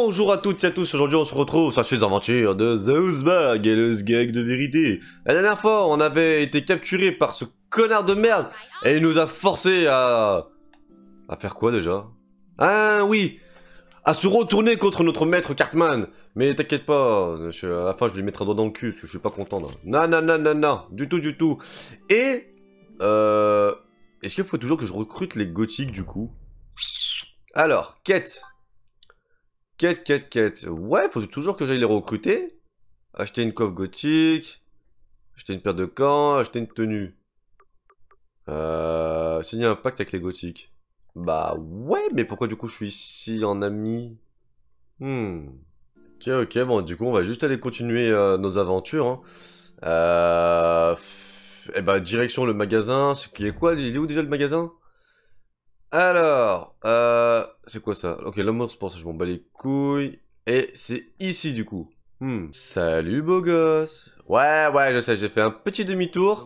Bonjour à toutes et à tous, aujourd'hui on se retrouve sur les aventures de Zeusberg et le Sgeg de vérité. La dernière fois, on avait été capturé par ce connard de merde et il nous a forcé à... À faire quoi déjà? Ah oui, à se retourner contre notre maître Cartman. Mais t'inquiète pas, à la fin je lui mettrai un doigt dans le cul parce que je suis pas content là. Non, non, non, non, non, du tout, du tout. Et... Est-ce qu'il faut toujours que je recrute les gothiques du coup? Alors, quête. Quête. Ouais, faut toujours que j'aille les recruter. Acheter une coiffe gothique. Acheter une paire de gants. Acheter une tenue. Signer un pacte avec les gothiques. Bah ouais, mais pourquoi du coup je suis ici en ami? Ok, bon, du coup on va juste aller continuer nos aventures. Hein. Et bah direction le magasin. C'est qui est quoi? Il est où déjà le magasin? Alors, c'est quoi ça? Ok, l'amour sport, ça je m'en bats les couilles. Et c'est ici du coup. Salut beau gosse. Ouais, je sais, j'ai fait un petit demi-tour.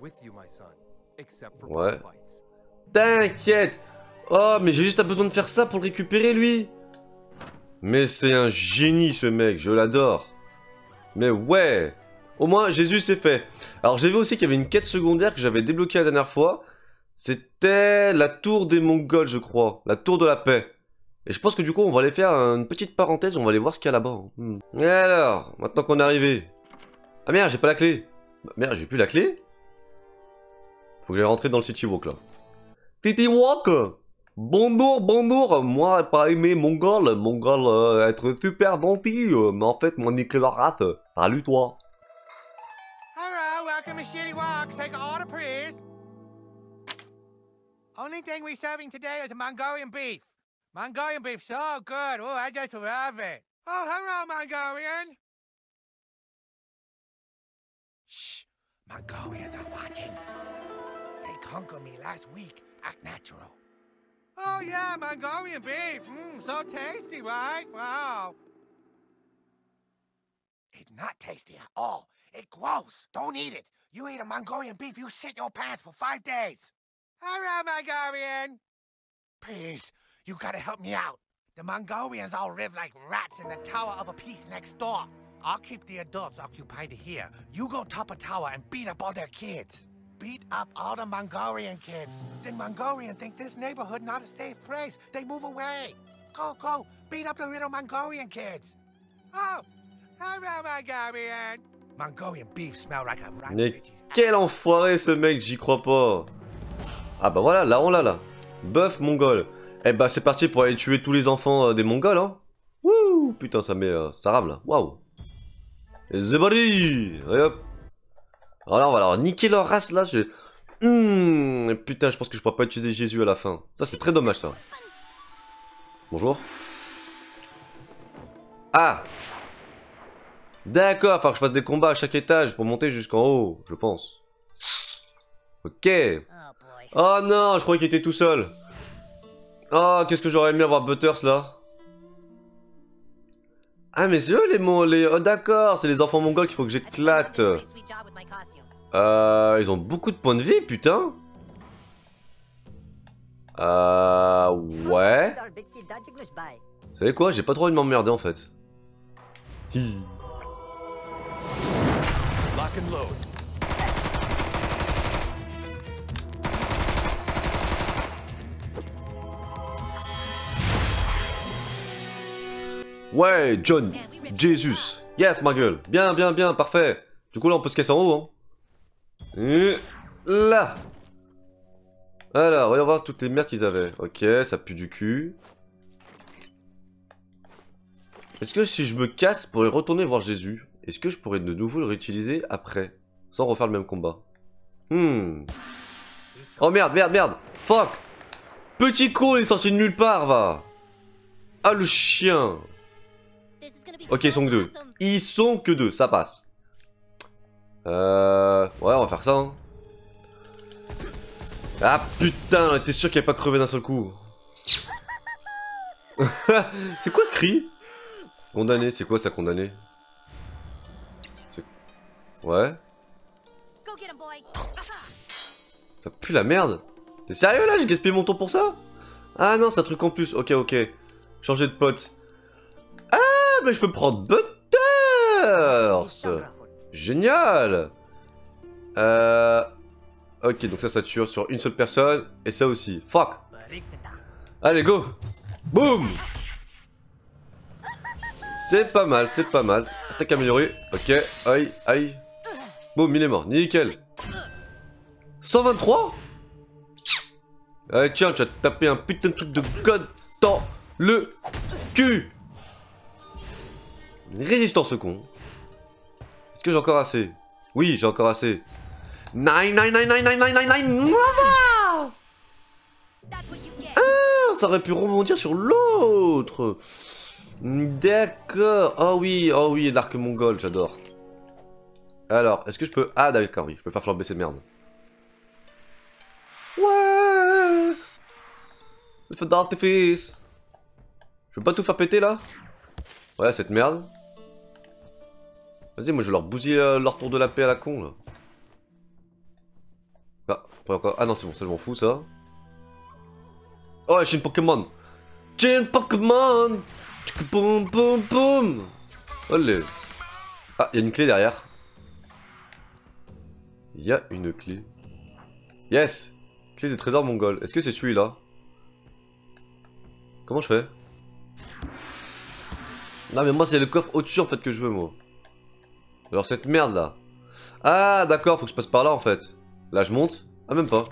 Ouais. T'inquiète. Oh, mais j'ai juste besoin de faire ça pour le récupérer lui. Mais c'est un génie ce mec, je l'adore. Mais ouais. Au moins, Jésus c'est fait. Alors j'ai vu aussi qu'il y avait une quête secondaire que j'avais débloquée la dernière fois. C'était la tour des Mongols, je crois. La tour de la paix. Et je pense que du coup, on va aller faire une petite parenthèse, on va aller voir ce qu'il y a là-bas. Et alors, maintenant qu'on est arrivé... Ah merde, j'ai pas la clé. Bah, merde, j'ai plus la clé. Faut que j'aille rentrer dans le City Walk, là. City Walk. Bonjour. Moi, pas aimé Mongol. Mongol, être super gentil. Mais en fait, mon niquer la rate. Salut, toi. Hello, welcome to City Walk. Take an order, please. Only thing we're serving today is Mongolian beef. Mongolian beef, so good. Oh, I just love it. Oh, hello, Mongolian. Shh, Mongolians are watching. They conquered me last week. Act natural. Oh, yeah, Mongolian beef. So tasty, right? Wow. It's not tasty at all. It's gross. Don't eat it. You eat a Mongolian beef, you shit your pants for 5 days. Hello, Mongolian. Please, you gotta help me out. The Mongolians all live like rats in the Tower of a Peace next door. I'll keep the adults occupied here. You go top a tower and beat up all their kids. Beat up all the Mongolian kids. Then Mongolians think this neighborhood not a safe place. They move away. Go, beat up the little Mongolian kids. Oh, hello, Mongolian. Mongolian beef smell like a rat. Mais quel enfoiré ce mec, j'y crois pas. Ah bah voilà, là on l'a là. Bœuf mongol. Eh bah c'est parti pour aller tuer tous les enfants des mongols hein. Wouh, putain ça met ça rame là. Waouh. Et the body. Et hop. Alors là on va leur niquer leur race là. Putain je pense que je pourrais pas utiliser Jésus à la fin. Ça c'est très dommage ça. Bonjour. Ah. D'accord, il va falloir que je fasse des combats à chaque étage pour monter jusqu'en haut, je pense. Ok. Oh non, je croyais qu'il était tout seul. Oh, qu'est-ce que j'aurais aimé avoir Butters là. Ah mais c'est eux les... Oh d'accord, c'est les enfants mongols qu'il faut que j'éclate. Ils ont beaucoup de points de vie, putain. Ouais. Vous savez quoi, j'ai pas trop envie de m'emmerder en fait. Lock and load. Ouais, John, Jesus, yes ma gueule, bien, parfait. Du coup là on peut se casser en haut hein. Et là. Alors, voyons voir toutes les merdes qu'ils avaient. Ok, ça pue du cul. Est-ce que si je me casse pour y retourner voir Jésus, est-ce que je pourrais de nouveau le réutiliser après, sans refaire le même combat? Oh merde, fuck. Petit con, il est sorti de nulle part, va. Ah le chien. Ok, ils sont que deux. Ils sont que deux, ça passe. Ouais, on va faire ça. Hein. Ah putain, t'es sûr qu'il n'y a pas crevé d'un seul coup. C'est quoi ce cri? Condamné, c'est quoi ça, condamné? Ouais. Ça pue la merde. T'es sérieux là? J'ai gaspillé mon temps pour ça? Ah non, c'est un truc en plus. Ok. Changer de pote. mais je peux prendre Butters. Génial. Ok, donc ça tue sur une seule personne. Et ça aussi. Fuck. Allez, go. Boum. C'est pas mal, c'est pas mal. Attaque améliorée. Ok, aïe, aïe. Boum, il est mort. Nickel. 123. Allez, tiens, tu as tapé un putain de truc de god dans le cul. Une résistance, ce con. Est-ce que j'ai encore assez? Oui, j'ai encore assez. 9, 9, 9, 9, 9, 9, 9, 9. Ah, ça aurait pu rebondir sur l'autre. D'accord. Oh oui, l'arc mongol, j'adore. Alors, est-ce que je peux... Ah d'accord, oui, je peux faire flamber ces merdes. Ouais. Le feu d'artifice. Je peux pas tout faire péter là? Ouais, cette merde. Vas-y, moi je vais leur bousiller leur tour de la paix à la con là. Ah, pas encore. Ah non, c'est bon, ça je m'en fous ça. Oh, j'ai une Pokémon. J'ai une Pokémon. Boum, boum, boum. Allez. Ah, il y a une clé derrière. Il y a une clé. Yes. Clé de trésor mongol. Est-ce que c'est celui-là? Comment je fais? Non mais moi c'est le coffre au-dessus en fait que je veux moi. Alors cette merde là. Ah d'accord, faut que je passe par là en fait. Là je monte. Ah même pas.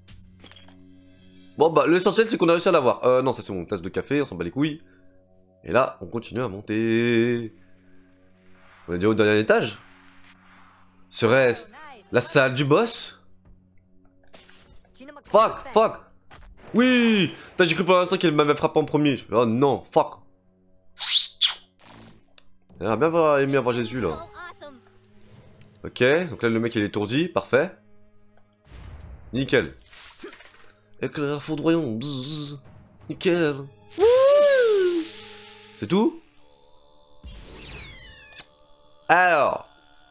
Bon bah l'essentiel c'est qu'on a réussi à l'avoir. Non ça c'est mon tasse de café, on s'en bat les couilles. Et là on continue à monter. On est déjà au dernier étage. Serait-ce la salle du boss? Fuck, fuck. Oui. J'ai cru pour l'instant qu'il m'avait frappé en premier. Oh non, fuck. J'aimerais bien aimé avoir Jésus là. Ok, donc là le mec il est étourdi, parfait. Nickel. Éclair foudroyant, bzzz. Nickel. C'est tout? Alors.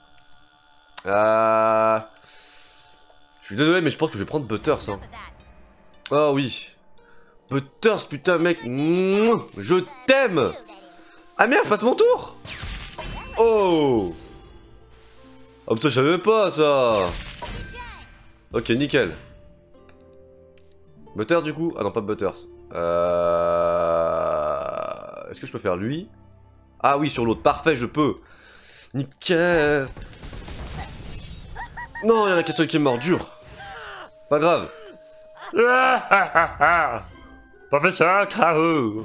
Je suis désolé mais je pense que je vais prendre Butters hein. Oh oui. Butters putain mec. Je t'aime. Ah merde, je passe mon tour. Oh. Oh putain, je savais pas ça. Ok, nickel. Butters du coup? Ah non, pas Butters. Est-ce que je peux faire lui? Ah oui, sur l'autre. Parfait, je peux. Nickel. Non, il y en a question qui est mort, dur. Pas grave. Professeur K.O.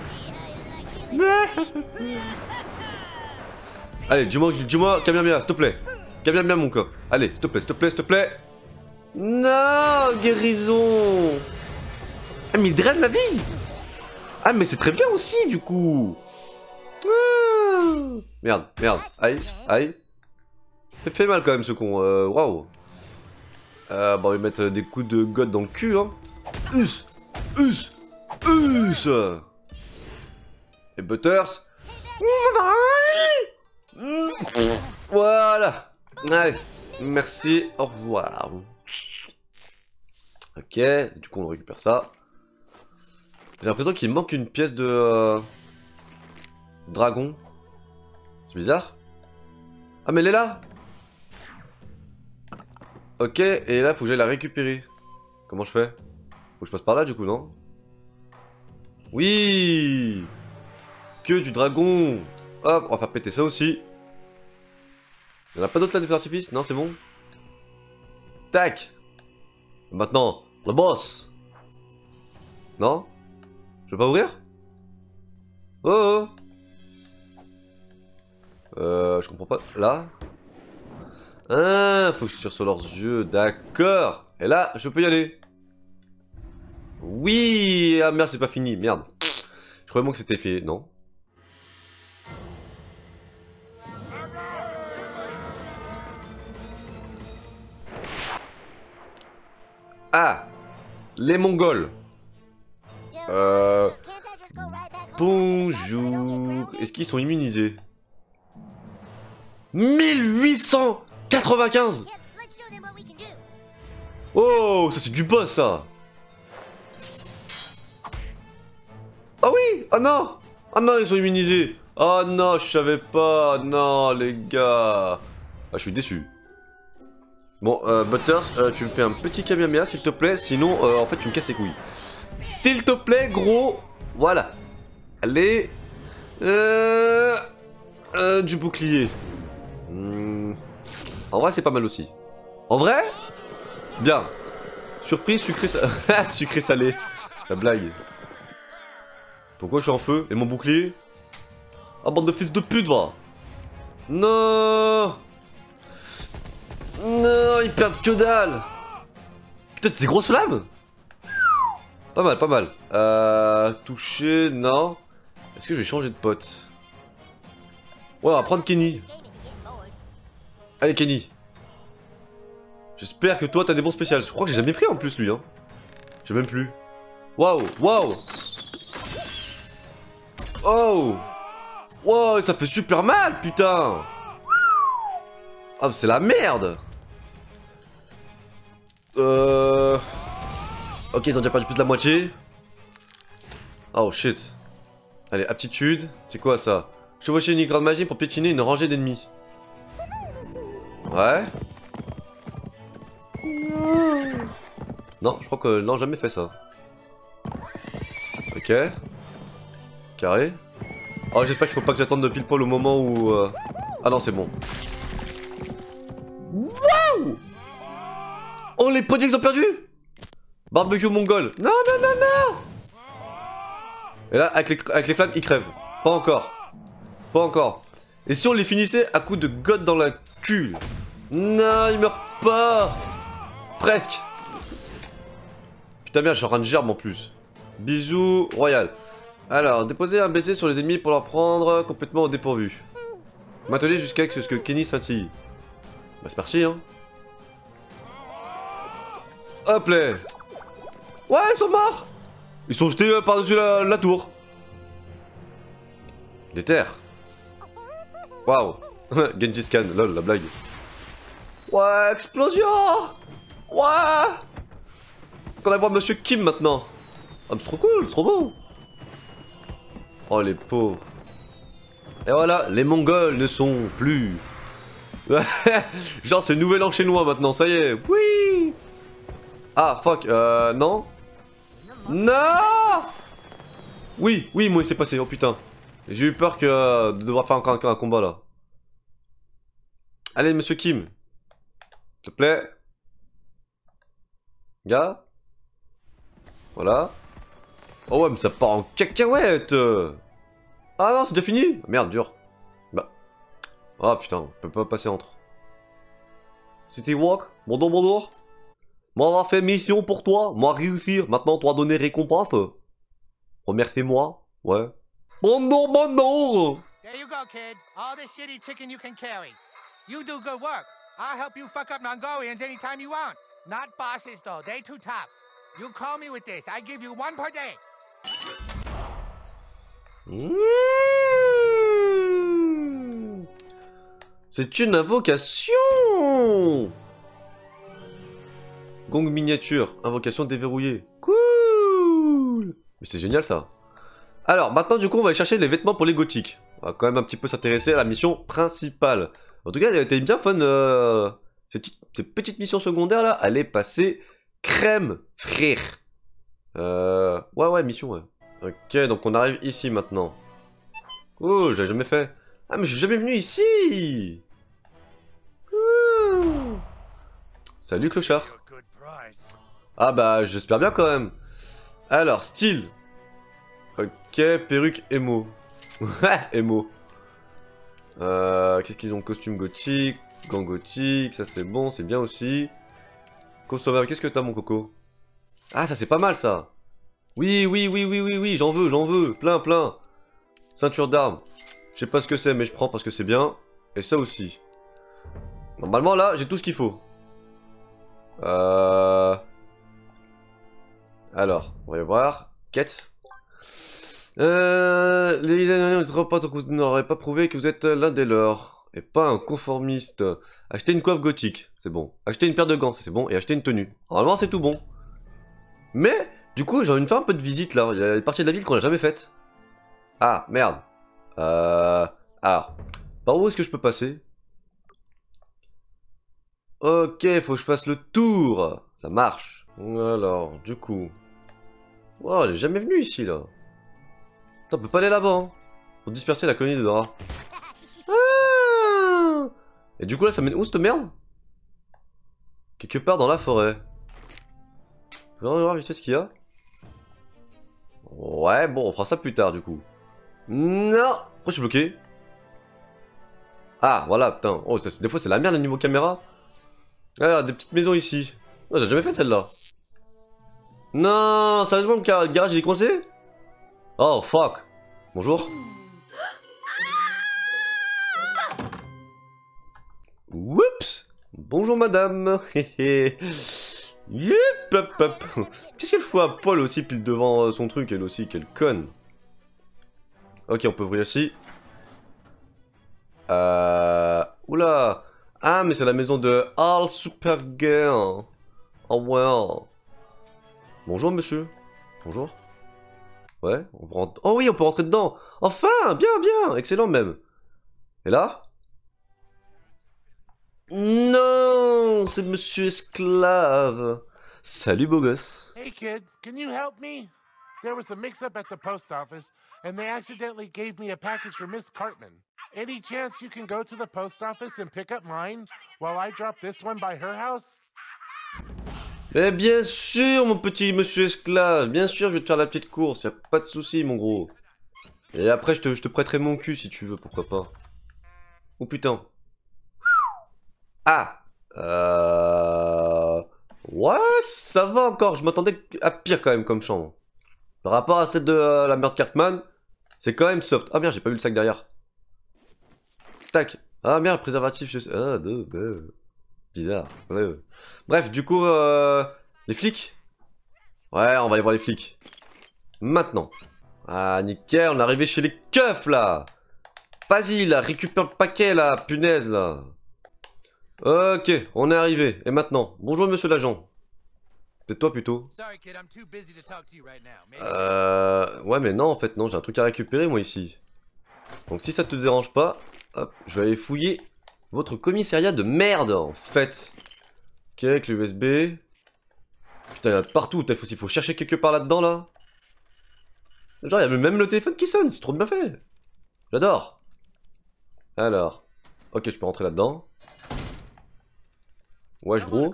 Allez, dis-moi, Kamehameha, s'il te plaît. Kamehameha, mon cop. Allez, s'il te plaît, s'il te plaît, s'il te plaît. Non, guérison. Ah, mais il draine la vie. Ah, mais c'est très bien aussi, du coup. Ah. Merde, merde. Aïe, aïe. Ça fait mal quand même, ce con. Waouh. Bon, on va lui mettre des coups de god dans le cul, hein. Us. Et Butters. Voilà. Allez, merci, au revoir. Ok, du coup on récupère ça. J'ai l'impression qu'il manque une pièce de dragon. C'est bizarre. Ah mais elle est là. Ok, et là faut que j'aille la récupérer. Comment je fais? Faut que je passe par là du coup, non? Oui. Que du dragon. Hop, on va faire péter ça aussi. Y'en a pas d'autres là, des feux d'artifice? Non, c'est bon. Tac. Maintenant, le boss. Non? Je peux pas ouvrir? Oh, oh. Je comprends pas. Là? Ah, faut que je tire sur leurs yeux. D'accord. Et là, je peux y aller. Oui. Ah merde, c'est pas fini. Merde. Je croyais moi que c'était fait. Non? Ah, les Mongols. Bonjour. Est-ce qu'ils sont immunisés? 1895. Oh, ça c'est du boss ça. Oh oui. Oh non. Oh non, ils sont immunisés. Oh non, je savais pas. Non, les gars. Ah, je suis déçu. Bon, Butters, tu me fais un petit kamehameha s'il te plaît. Sinon, en fait, tu me casses les couilles. S'il te plaît, gros. Voilà. Allez. Du bouclier. En vrai, c'est pas mal aussi. En vrai, bien. Surprise, sucré, sucré salé. La blague. Pourquoi je suis en feu? Et mon bouclier? Ah, bande de fils de pute, va. Non. Non, ils perdent que dalle. Putain, c'est des grosses flammes. Pas mal, pas mal. Toucher, non. Est-ce que je vais changer de pote? Ouais, on va prendre Kenny. Allez, Kenny. J'espère que toi, t'as des bons spéciales. Je crois que j'ai jamais pris en plus, lui. Hein. J'ai même plus. Waouh, waouh. Oh. Wow, ça fait super mal, putain. Ah, c'est la merde. Ok, ils ont déjà perdu plus de la moitié. Oh, shit. Allez, aptitude. C'est quoi, ça? Chevaucher une grande magie pour piétiner une rangée d'ennemis. Ouais. Non, je crois que... Non, jamais fait ça. Ok. Carré. Oh, j'espère qu'il faut pas que j'attende de pile poil au moment où... Ah non, c'est bon. Waouh. Oh, les potes, ils ont perdu. Barbecue mongol. Non, non, non, non. Et là, avec les flammes, ils crèvent. Pas encore. Pas encore. Et si on les finissait à coups de god dans la cul? Non, ils meurent pas. Presque. Putain merde, je suis en train de gerbe en plus. Bisous, royal. Alors, déposer un baiser sur les ennemis pour leur prendre complètement au dépourvu. M'atteler jusqu'à ce que Kenny scintille. Bah c'est parti hein. Hop là. Ouais, ils sont morts. Ils sont jetés par-dessus la tour. Des terres. Waouh. Genghis Khan, lol, la blague. Ouais, explosion. Ouais. On va voir Monsieur Kim maintenant. Ah mais c'est trop cool, c'est trop beau. Oh les pauvres. Et voilà, les Mongols ne sont plus. Genre c'est nouvel an chinois maintenant, ça y est. Oui. Ah fuck, non. Non. Oui, oui, moi il s'est passé, oh putain. J'ai eu peur que de devoir faire encore un combat là. Allez Monsieur Kim. S'il te plaît. Gars. Voilà. Oh ouais, mais ça part en cacahuète. Ah non, c'est déjà fini. Merde, dur. Bah. Ah putain, on peut pas passer entre. C'était walk. Bonjour, bonjour. Moi, on va faire mission pour toi. Moi, réussir. Maintenant, on doit donner récompense. Remerciez-moi. Ouais. Bonjour, bonjour. There you go, kid. All the shitty chicken you can carry. You do good work. I'll help you fuck up Mongolians anytime you want. Not bosses, though. They too tough. You call me with this. I give you one per day. C'est une invocation. Gong miniature. Invocation déverrouillée. Cool. Mais c'est génial ça. Alors, maintenant du coup, on va aller chercher les vêtements pour les gothiques. On va quand même un petit peu s'intéresser à la mission principale. En tout cas, elle était bien fun. Ces petites missions secondaires là, elle est passée crème, frère. Ouais, mission, ouais. Ok, donc on arrive ici maintenant. Oh, j'avais jamais fait. Ah, mais je suis jamais venu ici. Salut, clochard. Ah bah, j'espère bien quand même. Alors, style. Ok, perruque émo. Émo. Qu'est-ce qu'ils ont? Costume gothique, gants gothique, ça c'est bon, c'est bien aussi. Consommable, qu'est-ce que t'as mon coco? Ah, ça c'est pas mal ça. Oui, j'en veux, plein. Ceinture d'armes. Je sais pas ce que c'est, mais je prends parce que c'est bien. Et ça aussi. Normalement là, j'ai tout ce qu'il faut. Alors, on va y voir. Quête. Les repas n'auraient pas prouvé que vous êtes l'un des leurs. Et pas un conformiste. Acheter une coiffe gothique, c'est bon. Acheter une paire de gants, c'est bon. Et acheter une tenue. Normalement, c'est tout bon. Mais, du coup, j'ai envie de faire un peu de visite là. Il y a une partie de la ville qu'on n'a jamais faite. Ah, merde. Alors, par où est-ce que je peux passer? Ok, faut que je fasse le tour. Ça marche. Alors, du coup... Wow, elle est jamais venue ici, là. Putain, on peut pas aller là-bas, hein. Pour disperser la colonie de rats. Ah! Et du coup, là, ça mène où, cette merde? Quelque part dans la forêt. Je vais voir vite fait ce qu'il y a. Ouais, bon, on fera ça plus tard, du coup. Non! Pourquoi je suis bloqué? Ah, voilà, putain. Oh, des fois, c'est la merde, le niveau caméra. Ah, des petites maisons ici. Oh, j'ai jamais fait celle-là. Non, sérieusement, le garage, il est coincé? Oh, fuck. Bonjour. Oups. Bonjour, madame. Yep, hop, hop. Qu'est-ce qu'elle fout à Paul aussi, pile devant son truc, elle aussi, quelle conne. Ok, on peut ouvrir ici. Oula. Ah, mais c'est la maison de All Supergirl. Oh, well. Bonjour, monsieur. Bonjour. Ouais, on peut rentrer... Oh oui, on peut rentrer dedans. Enfin, bien, bien, excellent même. Et là? Non, c'est monsieur esclave. Salut, beau gosse. Hey, kid, can you help me? There was a mix-up at the post office, and they accidentally gave me a package for Miss Cartman. Any chance you can go to the post office and pick up mine while I drop this one by her house? Mais bien sûr, mon petit monsieur esclave. Bien sûr, je vais te faire la petite course. Y'a pas de souci, mon gros. Et après, je te prêterai mon cul si tu veux, pourquoi pas. Oh putain. Ah. Ouais, ça va encore. Je m'attendais à pire quand même comme chambre. Par rapport à celle de la merde Cartman, c'est quand même soft. Ah merde, j'ai pas vu le sac derrière. Tac. Ah merde, préservatif, je sais. Ah, bizarre. Ouais. Bref, du coup, les flics. Ouais, on va aller voir les flics. Maintenant. Ah, nickel, on est arrivé chez les keufs, là. Vas-y, là, récupère le paquet, là, punaise, là. Ok, on est arrivé. Et maintenant, bonjour, monsieur l'agent. C'est toi, plutôt. Ouais, mais non, en fait, non, j'ai un truc à récupérer, moi, ici. Donc, si ça te dérange pas, hop, je vais aller fouiller votre commissariat de merde, en fait. Ok, avec l'USB. Putain, il y en a partout. Il faut chercher quelque part là-dedans, là. Genre, il y a même le téléphone qui sonne. C'est trop bien fait. J'adore. Alors. Ok, je peux rentrer là-dedans. Wesh, gros.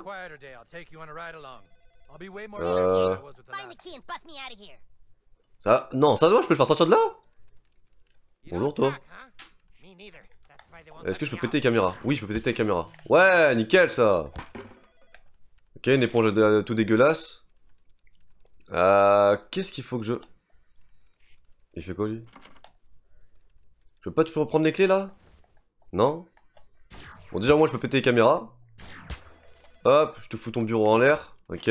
Ça... Non, ça doit, je peux le faire sortir de là? Bonjour, toi. Est-ce que je peux péter les caméras? Oui, je peux péter les caméras. Ouais, nickel, ça. Ok, une éponge tout dégueulasse. Qu'est-ce qu'il faut que je... Il fait quoi, lui? Je peux pas te reprendre les clés, là? Non? Bon, déjà, moi, je peux péter les caméras. Hop, je te fous ton bureau en l'air. Ok.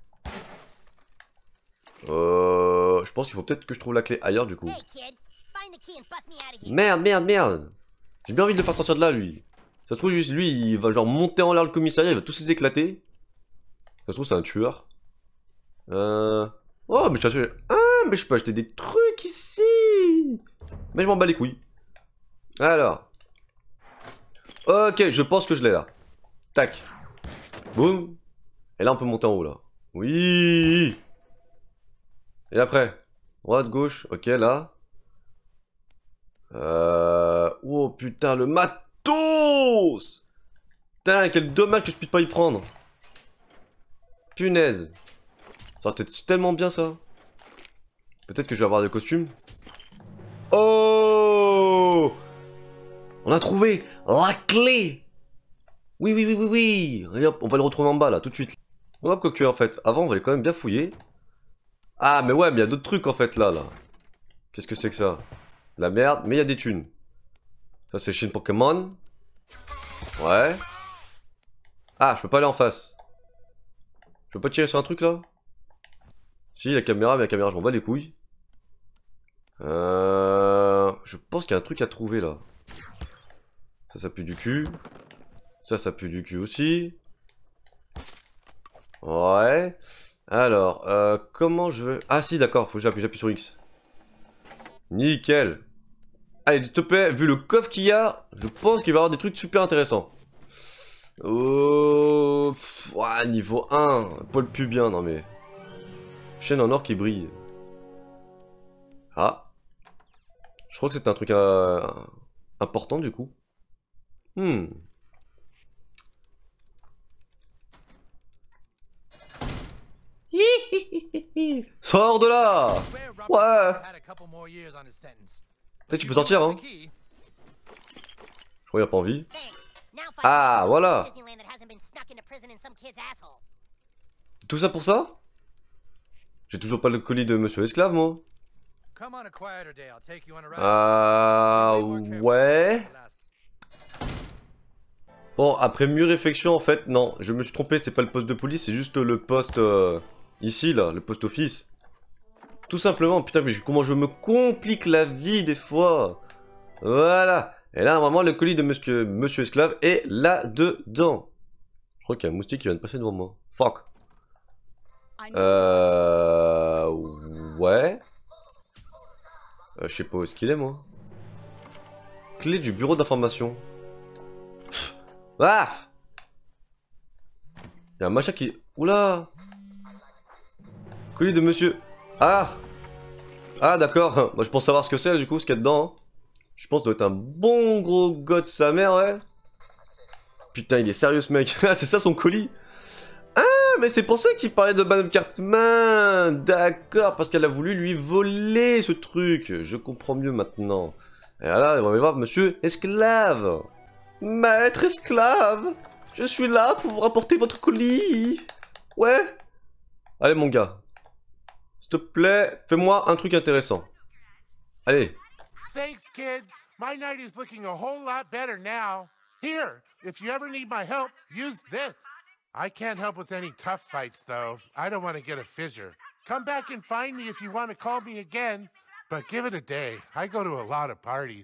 Je pense qu'il faut peut-être que je trouve la clé ailleurs, du coup. Merde, merde, merde. J'ai bien envie de le faire sortir de là, lui. Ça se trouve, lui, il va genre monter en l'air le commissariat, il va tous les éclater. Ça se trouve, c'est un tueur. Oh, mais je peux acheter... Ah, mais je peux acheter des trucs ici. Mais je m'en bats les couilles. Alors. Ok, je pense que je l'ai là. Tac. Boum. Et là, on peut monter en haut, là. Oui. Et après. Droite, gauche. Ok, là. Oh, putain, le matos. Putain, quel dommage que je puisse pas y prendre. Punaise. Ça aurait été tellement bien, ça. Peut-être que je vais avoir des costumes. Oh! On a trouvé la clé! Oui, oui, oui, oui, oui! Allez hop, on va le retrouver en bas, là, tout de suite. Hop, quoique, en fait, avant, on va aller quand même bien fouiller. Ah, mais ouais, mais il y a d'autres trucs, en fait, là. Qu'est-ce que c'est que ça? La merde, mais il y a des thunes. Ça, c'est Shin Pokémon. Ouais. Ah, je peux pas aller en face. Je peux pas tirer sur un truc, là? Si, la caméra, mais la caméra, je m'en bats les couilles. Je pense qu'il y a un truc à trouver, là. Ça pue du cul. Ça pue du cul aussi. Ouais. Alors, comment je veux... Ah si, d'accord, faut que j'appuie sur X. Nickel. Allez, s'il te plaît, vu le coffre qu'il y a, je pense qu'il va y avoir des trucs super intéressants. Oh, ouah, niveau 1, poil pubien, non mais... Chaîne en or qui brille. Ah. Je crois que c'est un truc important du coup. Sors de là! Ouais! Peut-être que tu peux sortir, hein? Je crois qu'il a pas envie. Ah, voilà! Tout ça pour ça? J'ai toujours pas le colis de Monsieur Esclave, moi. Ah, ouais. Bon, après mieux réflexion, en fait, non, je me suis trompé, c'est pas le poste de police, c'est juste le poste, ici, là, le poste office. Tout simplement, putain, mais comment je me complique la vie, des fois. Voilà. Et là, normalement, le colis de Monsieur Esclave est là-dedans. Je crois qu'il y a un moustique qui vient de passer devant moi. Fuck. Ouais. Je sais pas où est-ce qu'il est, moi. Clé du bureau d'information. Ah! Il y a un machin qui... Oula! Colis de monsieur... Ah! Ah, d'accord. Moi, je pense savoir ce que c'est, du coup, ce qu'il y a dedans. Hein. Je pense que ça doit être un bon gros god de sa mère, ouais. Putain, il est sérieux, ce mec. Ah, c'est ça, son colis? Ah, mais c'est pour ça qu'il parlait de Madame Cartman. D'accord, parce qu'elle a voulu lui voler ce truc. Je comprends mieux maintenant. Et là, on va voir Monsieur Esclave. Maître Esclave, je suis là pour vous rapporter votre colis. Ouais. Allez, mon gars. S'il te plaît, fais-moi un truc intéressant. Allez. Thanks, kid. My night is looking a whole lot better now. Here, if you ever need my help, use this. I can't help with any tough fights, though. I don't want to get a fissure. Come back and find me if you want to call me again. But give it a day. I go to a lot of parties.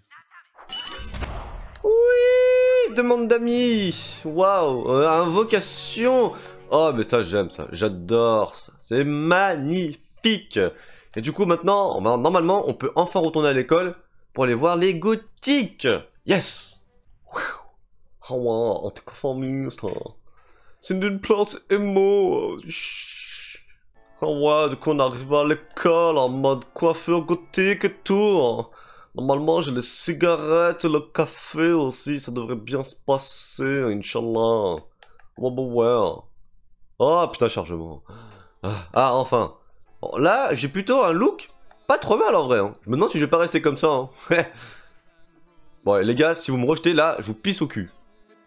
Oui, demande d'amis. Waouh, invocation. Oh, mais ça, j'aime ça. J'adore ça. C'est magnifique. Et du coup, maintenant, normalement, on peut enfin retourner à l'école pour aller voir les gothiques. Yes. Oh, wow, anticonformiste. C'est une place émo. Oh, ouais, du coup, on arrive à l'école en mode coiffure gothique et tout. Normalement, j'ai les cigarettes et le café aussi, ça devrait bien se passer, Inch'Allah. Oh, bah ouais. Oh, putain, chargement. Enfin. Bon, là, j'ai plutôt un look pas trop mal en vrai. Hein. Je me demande si je vais pas rester comme ça. Hein. Bon, les gars, si vous me rejetez là, je vous pisse au cul.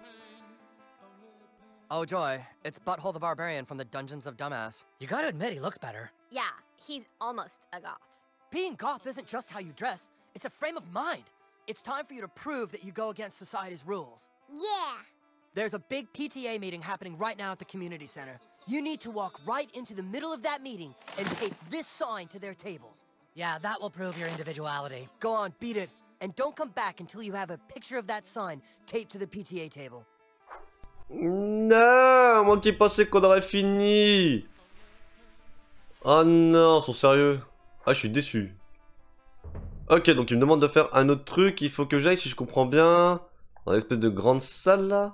Oh, Joy, it's Butthole the Barbarian from the Dungeons of Dumbass. You gotta admit, he looks better. Yeah, he's almost a goth. Being goth isn't just how you dress, it's a frame of mind. It's time for you to prove that you go against society's rules. Yeah. There's a big PTA meeting happening right now at the community center. You need to walk right into the middle of that meeting and tape this sign to their tables. Yeah, that will prove your individuality. Go on, beat it. And don't come back until you have a picture of that sign taped to the PTA table. Non, moi qui pensais qu'on aurait fini. Oh non, ils sont sérieux. Ah, je suis déçu. Ok, donc il me demande de faire un autre truc. Il faut que j'aille, si je comprends bien, dans l'espèce de grande salle là.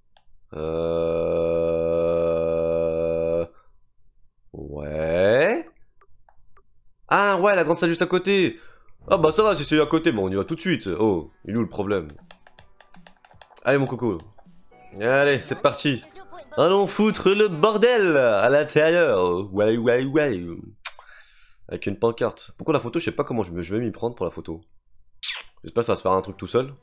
Ouais. Ah ouais, la grande salle juste à côté. Ah bah ça va, si c'est à côté, bon on y va tout de suite. Oh, il est où le problème? Allez mon coco. Allez, c'est parti. Allons foutre le bordel à l'intérieur. Ouais, ouais, ouais. Avec une pancarte. Pourquoi la photo? Je sais pas comment je vais m'y prendre pour la photo. J'espère que ça va se faire un truc tout seul.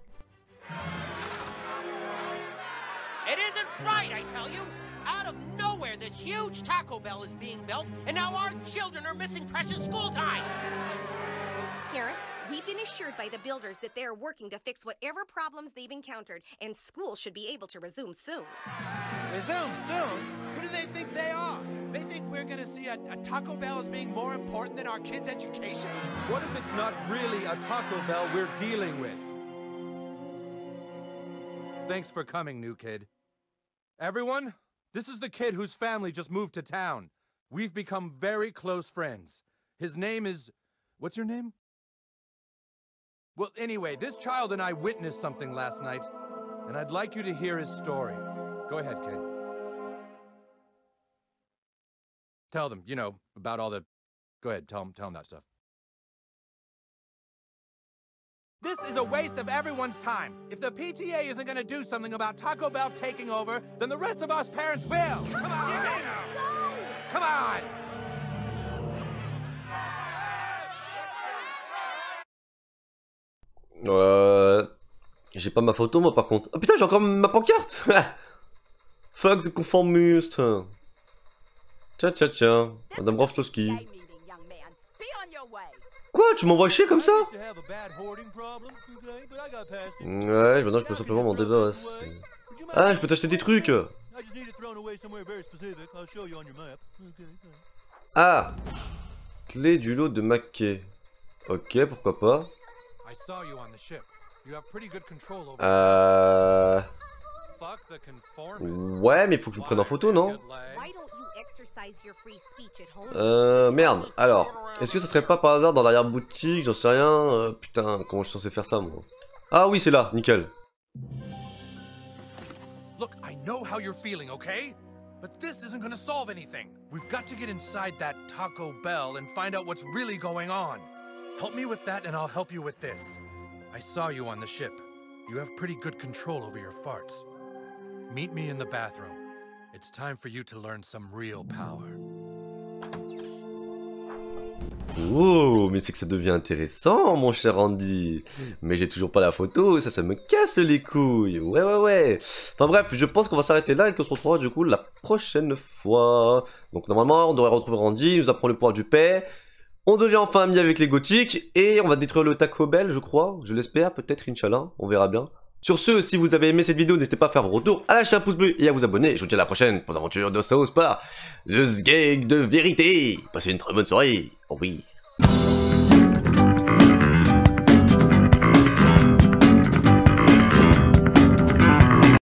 It isn't right, I tell you. Out of nowhere, this huge Taco Bell is being built, and now our children are missing precious school time. Parents, we've been assured by the builders that they are working to fix whatever problems they've encountered, and school should be able to resume soon. Resume soon? Who do they think they are? They think we're gonna see a Taco Bell as being more important than our kids' educations? What if it's not really a Taco Bell we're dealing with? Thanks for coming, new kid. Everyone, this is the kid whose family just moved to town. We've become very close friends. His name is... What's your name? Well, anyway, this child and I witnessed something last night, and I'd like you to hear his story. Go ahead, kid. Tell them, you know, about all the... Go ahead, tell them that stuff. This is a waste of everyone's time. If the PTA isn't gonna do something about Taco Bell taking over, then the rest of us parents will. Come on! Let's go! Come on! J'ai pas ma photo moi par contre. Ah putain, j'ai encore ma pancarte. Fuck the conformist. Tiens. Madame Roflowski. Quoi, tu m'envoies chier comme ça? Ouais, maintenant je peux simplement m'en débarrasser. Ah, je peux t'acheter des trucs. Ah, clé du lot de Mackay. Ok, pourquoi pas. Ouais, mais il faut que je me prenne en photo, non? Merde. Alors, est-ce que ça serait pas par hasard dans l'arrière-boutique? J'en sais rien. Putain, comment je suis censé faire ça, moi? Ah oui, c'est là, nickel. Look, I know how you're feeling, okay? But this isn't gonna solve anything. We've got to get inside that Taco Bell and find out what's really going on. Help me with that and I'll help you with this. I saw you on the ship. You have pretty good control over your farts. Meet me in the bathroom. It's time for you to learn some real power. Oh, mais c'est que ça devient intéressant, mon cher Andy. Mais j'ai toujours pas la photo, ça me casse les couilles. Ouais. Enfin bref, je pense qu'on va s'arrêter là et qu'on se retrouvera du coup la prochaine fois. Donc normalement, on devrait retrouver Randy, il nous apprend le pouvoir du paix. On devient enfin ami avec les gothiques et on va détruire le Taco Bell, je crois. Je l'espère, peut-être, Inch'Allah, on verra bien. Sur ce, si vous avez aimé cette vidéo, n'hésitez pas à faire vos retours, à lâcher un pouce bleu et à vous abonner. Je vous dis à la prochaine pour les aventures de South Park, le Sgeg de vérité. Passez une très bonne soirée. Au revoir.